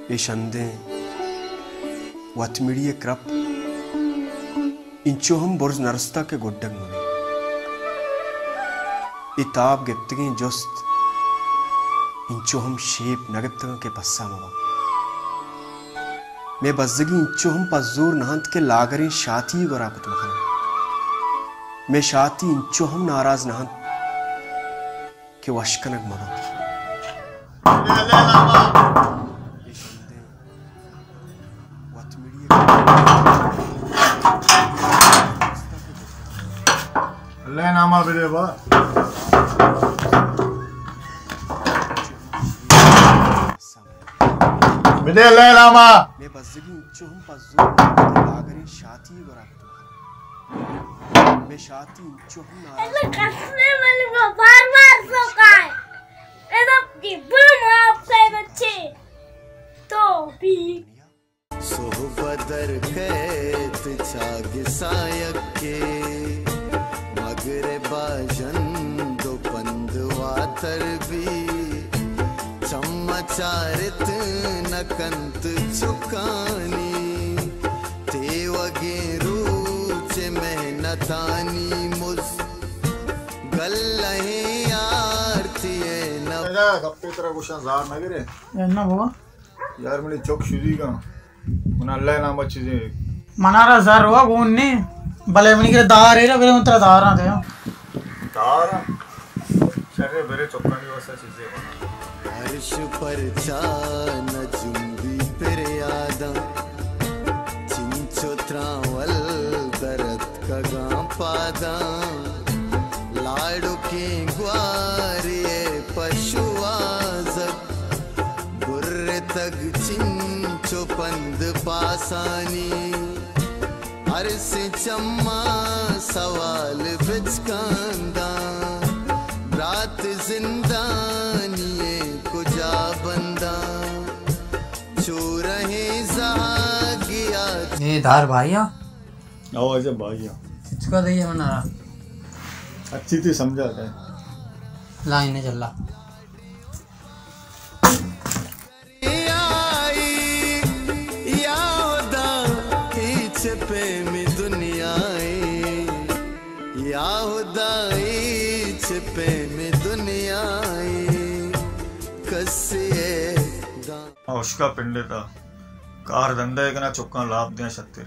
Yaşandı Watmiriye krap inchohum borz narsta ke goddang mune itab geptgin jost inchohum sheep nagatgan ke passamawa मैं बज़्ज़गी इंचोहम पज़ूर नहंत के लागरें शाती वराकत मखन मैं शाती इंचोहम नाराज नहंत के वशकनक मवा अल्लाह नामा बिरे बा बिरे अल्लाह नामा मैं बज़्ज़गी इंचोहम पज़ूर नहंत के लागरें शाती वराकत मखन मैं शाती इंचोहम नाराज कसने वाली को बार-बार सोकाए ये तो की बुलम आपसे बच्चे तो भी सोहबदर कैत चाग सायक के मगरे बाजन दो पंदवा तरबी चम्मचारित नकंत चुकानी तेवगे रूच मेहनतानी मुझ गल्लहे आरती न गप्पे तरह कुछ जार न गिरे ना बाबा यार मेरी चौक शुदी का मुना अल्लाह नाम अच्छी से मनारा जार हुआ गोन्ने भले मनी के दार है ना मेरे उतरा दार आते हैं दार शरीर बेरे चौका की वैसा चीजें हर्ष पर चान जुम्बी पर यादा चिंचो त्रावल दरद का गां पादा लाडो के ग्वारे पशुआजक बुर्रे तक चिंचो पंद पासानी अर्स चम्मा सवाल बिचकांदा रात जिंदानिए कुजा बंदा चोरहे जागिया ये धार भाईया आवाज़ भाईया इसका दे मनारा अच्छी थी समझा है लाइन ने चला पे में दुनिया याहुदाई पे में दुनिया कसे उसका पिंडे था कार धंधा एक ना चुक्का लाभ दिया शक्ति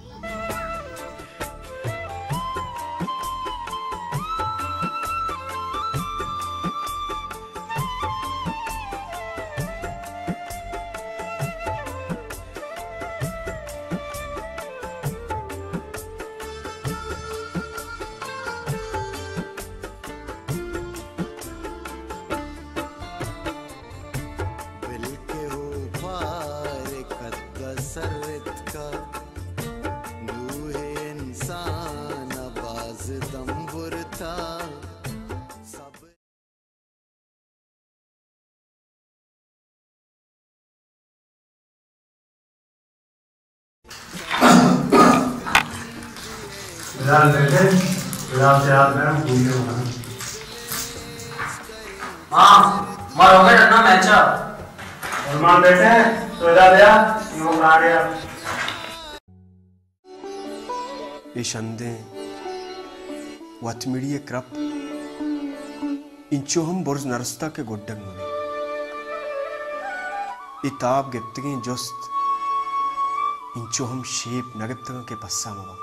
सरत का लूहे इंसान आवाज दम्बुर था सब बिलाल बेटे बिलाल से हाथ में भूलियो मत हां मार हो गया ना मैच सलमान बेटे तो इधर आ यो आ गया Yaşandı Watmiriye krap inchohum borz narsta ke goddang mune itab geptgin jost inchohum sheep nagatgan ke passamawa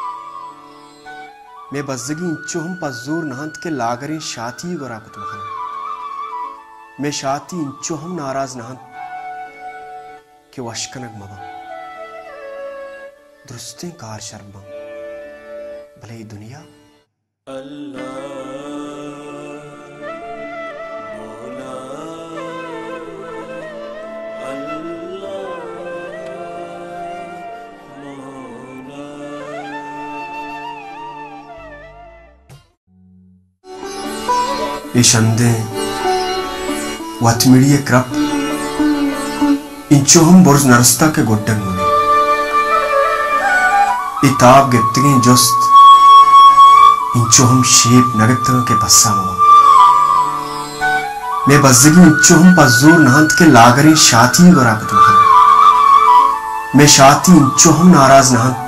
मैं बज़्ज़गी इंचोहम पज़ूर नहंत के लागरें शाती वराकत मखन मैं शाती इंचोहम नाराज नहंत के वशकनक मवा दुरुस्तें कार शर्मा भले दुनिया Yaşandı Watmiriye krap inchohum borz narsta ke goddang mune itab geptgin jost इंचोहम शेप नगत्तों के पस्सामवा मैं बज़्ज़गी इंचोहम पज़ूर नहंत के लागरें शाती वराकत मखन मैं शाती इंचो हम नाराज नहन